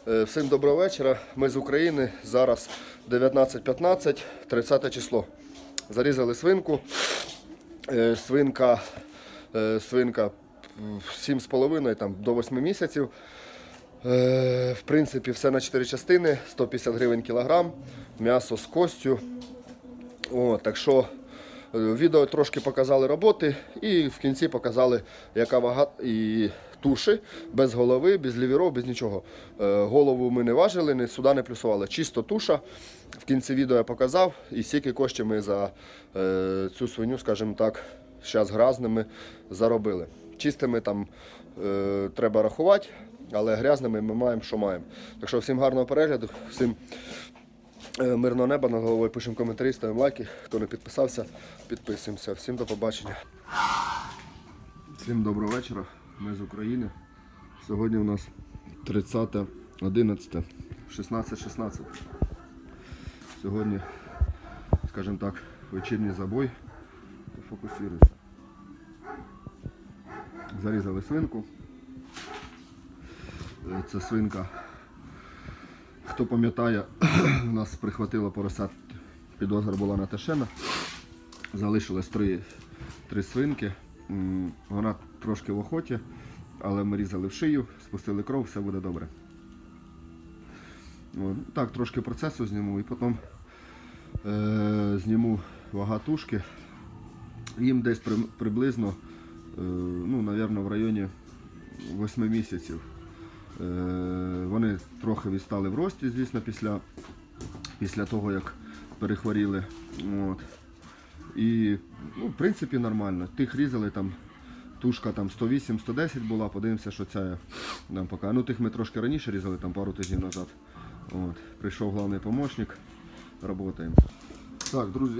Всім доброго вечора. Ми з України. Зараз 19:15, 30 число. Зарізали свинку. Свинка 7,5 там, до 8 місяців. В принципі, все на 4 частини, 150 гривень кілограм, м'ясо з костю. Так що відео трошки показали роботи і в кінці показали, яка вага і туші, без голови, без лівіров, без нічого. Голову ми не важили, ні сюди не плюсували. Чисто туша. В кінці відео я показав, і скільки коштів ми за цю свиню, скажімо так, зараз грязними заробили. Чистими там треба рахувати, але грязними ми маємо, що маємо. Так що всім гарного перегляду, всім мирного неба над головою, пишемо коментарі, ставимо лайки. Хто не підписався, підписуємося. Всім до побачення. Всім доброго вечора. Ми з України. Сьогодні у нас 30.11, 16:16. Сьогодні, скажімо так, вечірній забой. Фокусуюся. Зарізали свинку. Це свинка. Хто пам'ятає, у нас прихватило поросят, підозра була на тешена. Залишилось три свинки. Вона трошки в охоті, але ми різали в шию, спустили кров, все буде добре. Так, трошки процесу зніму і потім зніму вага тушки. Їм десь приблизно, мабуть, в районі 8 місяців. Вони трохи відстали в рості, звісно, після того, як перехворіли. І, в принципі, нормально. Тих різали, там, тушка там 108-110 була, подивимося, що ця нам поки. Тих ми трошки раніше різали, там пару тижнів назад. Прийшов головний помощник, працюємо. Так, друзі,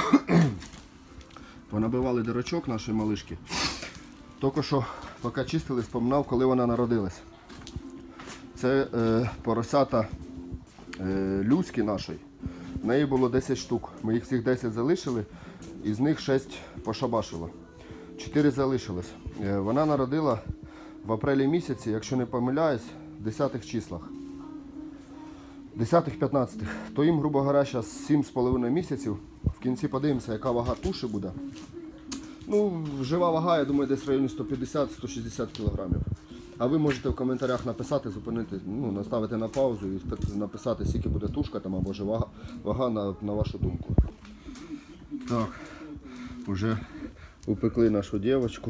понабивали дирочок нашої малишки. Тільки що, поки чистили, споминав, коли вона народилась. Це поросята людські нашої. В неї було 10 штук. Ми їх всіх 10 залишили, із них 6 пошабашило. 4 залишилось. Вона народила в апрелі місяці, якщо не помиляюсь, в 10-х числах. 10-15. То їм, грубо говоря, зараз 7,5 місяців. В кінці подивимося, яка вага туші буде. Жива вага, я думаю, десь в районі 150-160 кг. А ви можете в коментарях написати, зупинити, наставити на паузу і написати, скільки буде тушка там, або жива вага на вашу думку. Так, вже упекли нашу дівчинку.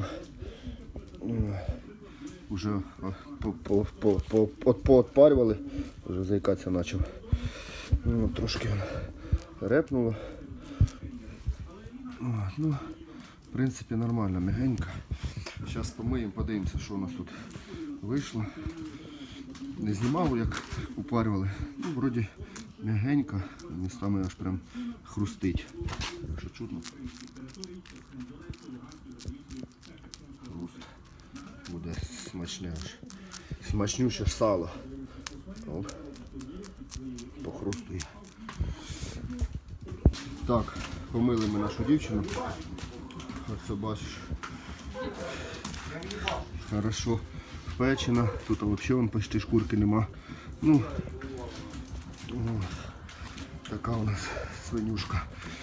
Вже поотпарювали, вже заїкатися почав. Трошки репнуло. В принципі, нормально, м'ягенько. Зараз помиємо, подивимося, що у нас тут вийшло. Не знімав, як упарювали. Вроді м'ягенько, містами аж прям хрустить. Що чутно? Хруст. Буде смачне аж. Смачнюще сало. Похрустує. Так, помили ми нашу дівчину. Ось бачиш. Хорошо впечена. Тут взагалі почти шкурки нема. Така у нас свинюшка.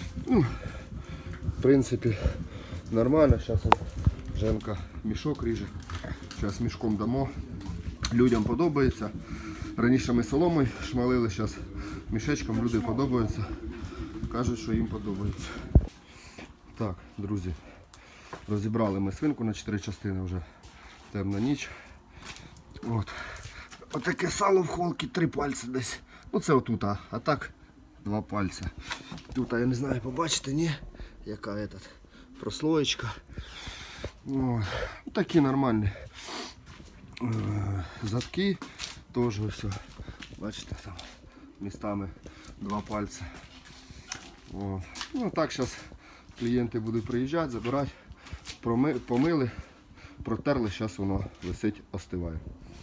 В принципі, нормально. Зараз Женка мішок ріже. Зараз мішком дамо. Людям подобається. Раніше ми соломою шмалили, зараз мішечком. Люди подобаються. Кажуть, що їм подобається. Так, друзі, розібрали ми свинку на 4 частини, вже темна ніч. Отаке сало в холці, 3 пальці десь. Це отут, а так 2 пальці. Тут, я не знаю, побачите, ні? Яка прослоєчка. Такі нормальні задки. Теж все. Бачите, там містами 2 пальці. Так зараз клієнти будуть приїжджати, забирати. Помили, протерли, зараз воно висить, остиває.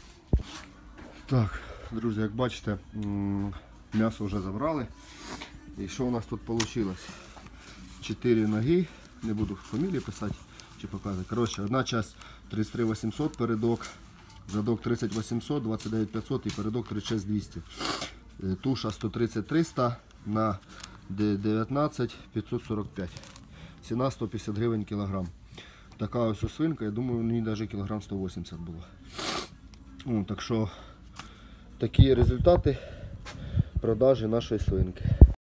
Так, друзі, як бачите, м'ясо вже забрали. І що у нас тут вийшло? 4 ноги, не буду фамілії писати чи показувати. Коротше, одна частина 33 800 передок, Задок 30 800, 29 500 і передок 36 200. Туша 130 300 на 19 545. Ціна 150 гривень кілограм. Така ось свинка, я думаю, у ній навіть кілограм 180 було. Так що такі результати продажі нашої свинки.